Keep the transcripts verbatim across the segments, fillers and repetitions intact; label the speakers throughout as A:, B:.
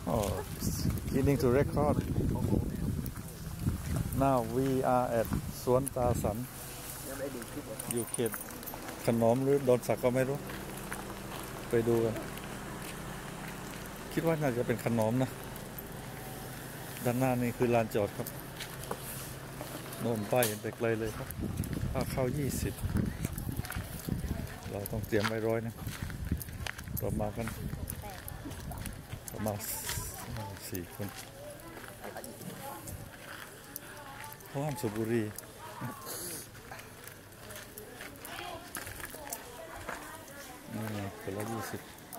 A: Oh, beginning to record. Now we are at สวนตาสันอยู่เขตขนอมหรือดอนสักก็ไม่รู้ไปดูกันคิดว่าน่าจะเป็นขนอมนะด้านหน้านี่คือลานจอดครับโน่นป้ายเห็นแต่ไกลเลยครับค่าเข้ายี่สิบเราต้องเตรียมไว้ร้อยนะเรามากันประมาณสี่คนห้ามสูบบุหรี่นี่ไงคนละยี่สิบ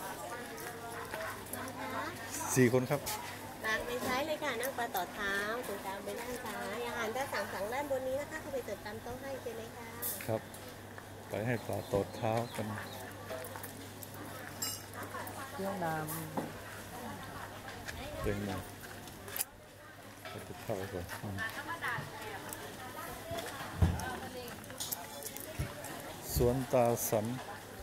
A: สี่คนครับ
B: ตามไปซ้ายเลยค่ะนั่งปลาต่อเท้าตรงกลางไปด้านซ้ายอาหารจะสั่งสั่งด้านบนนี้นะคะเข้าไปเสิร์ฟตามโต๊ะให้เจเลยค่ะ
A: ครับไปให้ปลาต่อเท้ากัน
B: เรื่องน้ำ
A: เรื่องน้ำไปติดเข้าก่อนสวนตาสัน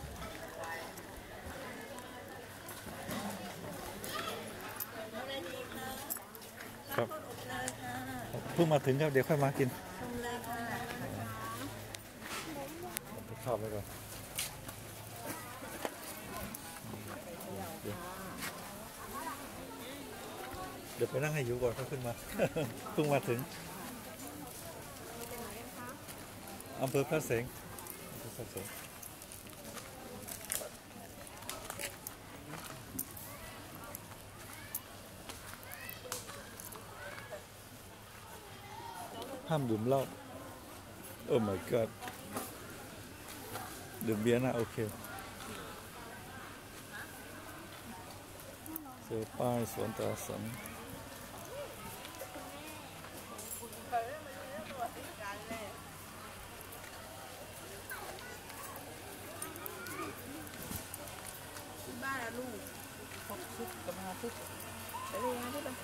A: ครับเพิ่งมาถึงครับเดี๋ยวค่อยมากินไปเข้าไปก่อนเดี๋ยวไปนั่งให้อยู่ก่อนเขาขึ้นมาเพิ่งมาถึงอำเภอพระเสงห้ามดื่มเหล้าโอ้ my god ดื่มเบียร์นะโอเคเจอป้ายสวนตาสัน
B: บ้านลูกหกชุดกับห้าชุดไปเลยนะที่บ้าน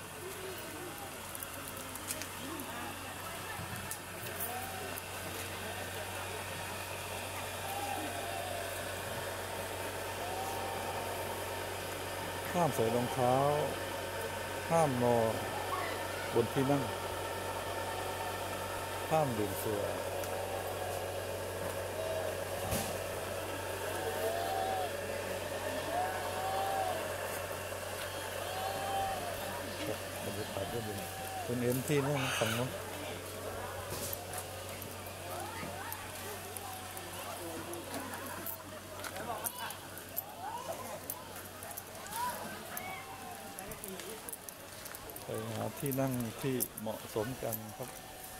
A: ห้ามใส่รองเท้าห้ามนอนบนที่นั่งห้ามดื่มสุราบรรยากาศก็ดีเป็นเอ็นที่นั่งฝั่งนู้นไปหาที่นั่งที่เหมาะสมกันครับ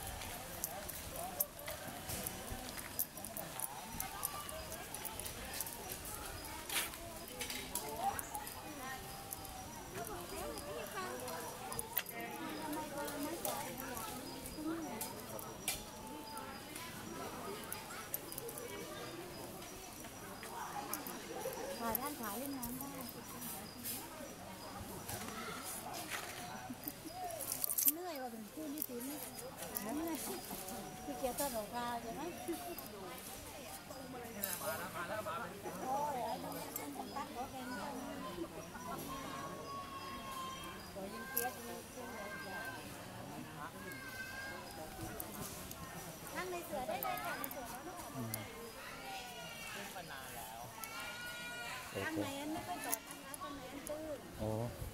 B: ถ่ายด้านขวาเล่นน้ำได้เหนื่อยว่าเป็นคู่ที่ติ้นนั่นไงที่เกี่ยวกับดอกกาใช่ไหมโอ้ยไอ้ตรงนี้มันตัดหัวแกงตัวยิงเตี้ยจะมีเส้นใหญ่นั่งในเสือได้เลยค่ะในเสือแล้วลูกขึ้นมานานแล้วข้างในนั้นไม่ค่อยจอดนะคะข้างในนั้นตื้น
A: อ๋อ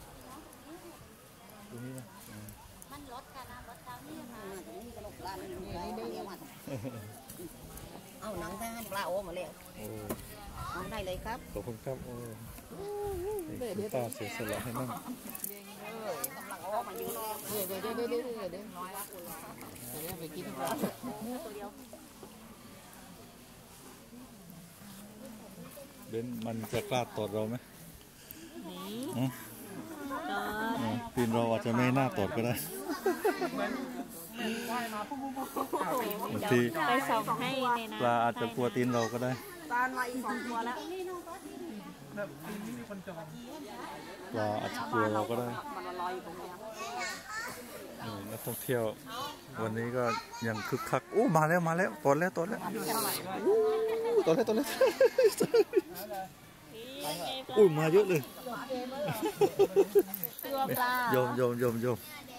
A: ตรงนี้นะ
B: มันรถกันนะรถเท้านี่มาตรงนี้กระโหลกลานนี่นี่นี่มาเอาหนังท่านปลาโอมาเลย
A: โอ้
B: เอาได้เลยครับ
A: ขอบคุณครับโอ้คุณตาเสียสละให้นั่ง
B: กำลังโอมาอยู่เลยเดี๋ยวเดี๋ยวเดี๋ยวเดี๋ยวเดี๋ยวเดี๋ยวน้อยละคุณเดี๋ยวไปกินก่อนตัวเดียว
A: เบนมันจะกล้าตอดเราไหมนี่ปีนเราอาจจะไม่น่าตอดก็ได้บางที
B: ไปส่องให้ในน้ำ
A: ปลาอาจจะกลัวตีนเราก็ได้
B: ตามาอีกสองตัวแล้ว
C: แบบปีนี้มีคนจอง
A: ปลาอาจจะกลัวเราก็ได้
B: มันลอยอยู่ตรงนี้
A: นักท่องเที่ยววันนี้ก็ยังคึกคักโอ้มาแล้วมาแล้วตอดแล้วตอดแล้วตอดแล้วตอดแล้วอุ้ยมาเยอะเลย
B: ตัวปลา
A: โยมโยมโยมโยม
B: เ